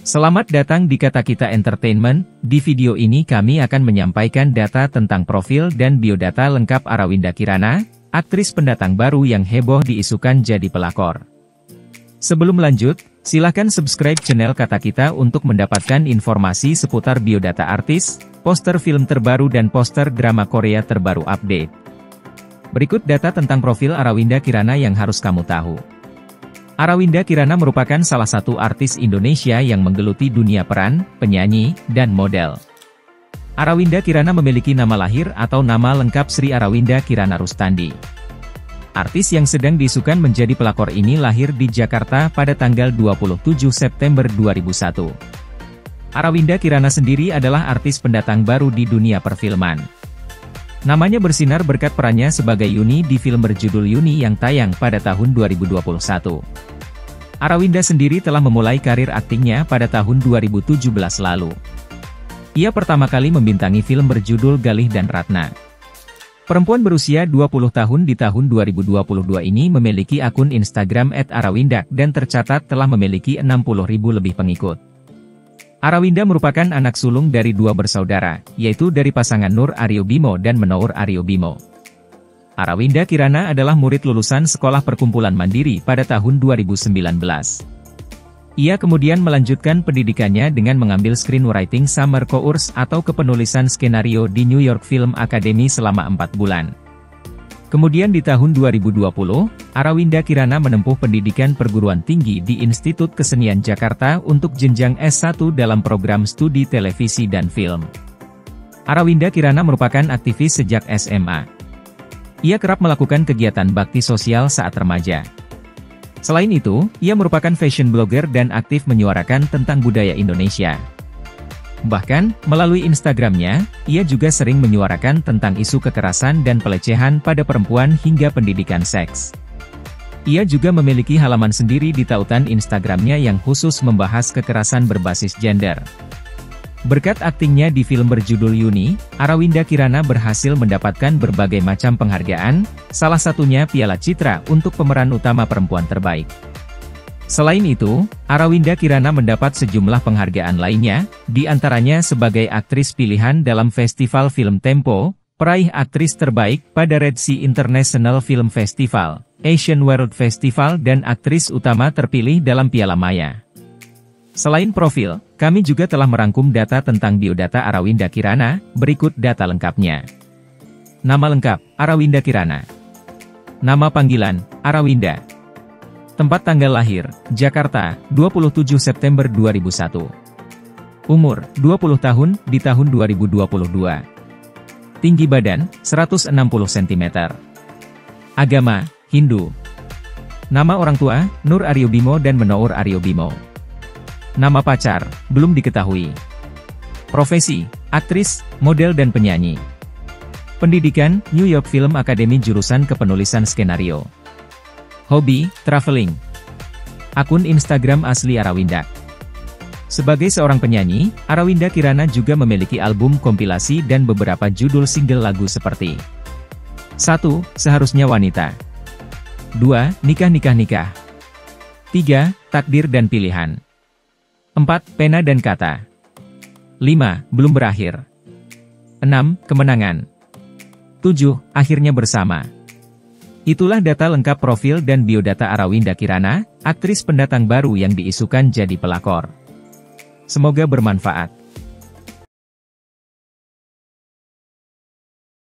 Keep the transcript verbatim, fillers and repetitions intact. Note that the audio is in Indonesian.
Selamat datang di Kata Kita Entertainment. Di video ini kami akan menyampaikan data tentang profil dan biodata lengkap Arawinda Kirana, aktris pendatang baru yang heboh diisukan jadi pelakor. Sebelum lanjut, silakan subscribe channel Kata Kita untuk mendapatkan informasi seputar biodata artis, poster film terbaru dan poster drama Korea terbaru update. Berikut data tentang profil Arawinda Kirana yang harus kamu tahu. Arawinda Kirana merupakan salah satu artis Indonesia yang menggeluti dunia peran, penyanyi, dan model. Arawinda Kirana memiliki nama lahir atau nama lengkap Sri Arawinda Kirana Rustandi. Artis yang sedang diisukan menjadi pelakor ini lahir di Jakarta pada tanggal dua puluh tujuh September dua ribu satu. Arawinda Kirana sendiri adalah artis pendatang baru di dunia perfilman. Namanya bersinar berkat perannya sebagai Yuni di film berjudul Yuni yang tayang pada tahun dua ribu dua puluh satu. Arawinda sendiri telah memulai karir aktingnya pada tahun dua ribu tujuh belas lalu. Ia pertama kali membintangi film berjudul Galih dan Ratna. Perempuan berusia dua puluh tahun di tahun dua ribu dua puluh dua ini memiliki akun Instagram et arawinda dan tercatat telah memiliki enam puluh ribu lebih pengikut. Arawinda merupakan anak sulung dari dua bersaudara, yaitu dari pasangan Nur Aryo Bimo dan Menour Aryo Bimo. Arawinda Kirana adalah murid lulusan Sekolah Perkumpulan Mandiri pada tahun dua ribu sembilan belas. Ia kemudian melanjutkan pendidikannya dengan mengambil screenwriting summer course atau kepenulisan skenario di New York Film Academy selama empat bulan. Kemudian di tahun dua ribu dua puluh, Arawinda Kirana menempuh pendidikan perguruan tinggi di Institut Kesenian Jakarta untuk jenjang S satu dalam program studi televisi dan film. Arawinda Kirana merupakan aktivis sejak S M A. Ia kerap melakukan kegiatan bakti sosial saat remaja. Selain itu, ia merupakan fashion blogger dan aktif menyuarakan tentang budaya Indonesia. Bahkan, melalui Instagramnya, ia juga sering menyuarakan tentang isu kekerasan dan pelecehan pada perempuan hingga pendidikan seks. Ia juga memiliki halaman sendiri di tautan Instagramnya yang khusus membahas kekerasan berbasis gender. Berkat aktingnya di film berjudul Yuni, Arawinda Kirana berhasil mendapatkan berbagai macam penghargaan, salah satunya Piala Citra untuk pemeran utama perempuan terbaik. Selain itu, Arawinda Kirana mendapat sejumlah penghargaan lainnya, di antaranya sebagai aktris pilihan dalam Festival Film Tempo, peraih aktris terbaik pada Red Sea International Film Festival, Asian World Festival dan aktris utama terpilih dalam Piala Maya. Selain profil, kami juga telah merangkum data tentang biodata Arawinda Kirana, berikut data lengkapnya. Nama lengkap, Arawinda Kirana. Nama panggilan, Arawinda. Tempat tanggal lahir, Jakarta, dua puluh tujuh September dua ribu satu. Umur, dua puluh tahun, di tahun dua ribu dua puluh dua. Tinggi badan, seratus enam puluh sentimeter. Agama, Hindu. Nama orang tua, Nur Aryo Bimo dan Menour Aryo Bimo. Nama pacar, belum diketahui. Profesi, aktris, model dan penyanyi. Pendidikan, New York Film Academy jurusan kepenulisan skenario. Hobi, traveling. Akun Instagram asli Arawinda. Sebagai seorang penyanyi, Arawinda Kirana juga memiliki album kompilasi dan beberapa judul single lagu seperti satu. Seharusnya Wanita. dua. Nikah Nikah Nikah. tiga. Takdir dan Pilihan. empat. Pena dan Kata. lima. Belum Berakhir. enam. Kemenangan. tujuh. Akhirnya Bersama. Itulah data lengkap profil dan biodata Arawinda Kirana, aktris pendatang baru yang diisukan jadi pelakor. Semoga bermanfaat.